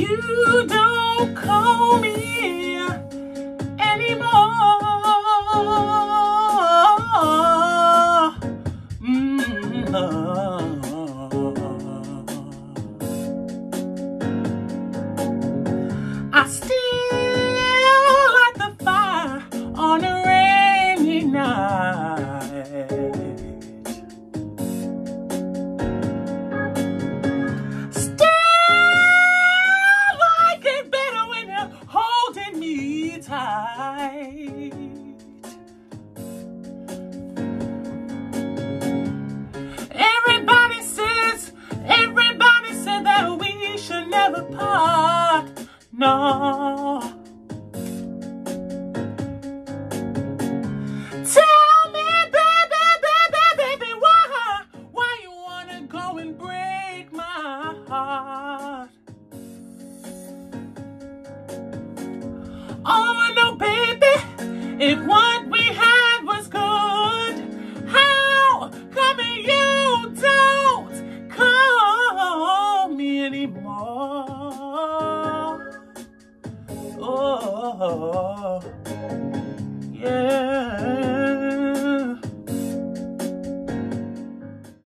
you don't call me anymore. I still light the fire on a rainy night. Still like it better when you're holding me tight. Everybody said that we should never part. No. Tell me, baby, why you wanna go and break my heart? Oh no, baby, if what we had was good, how come you don't call me anymore? Oh, yeah.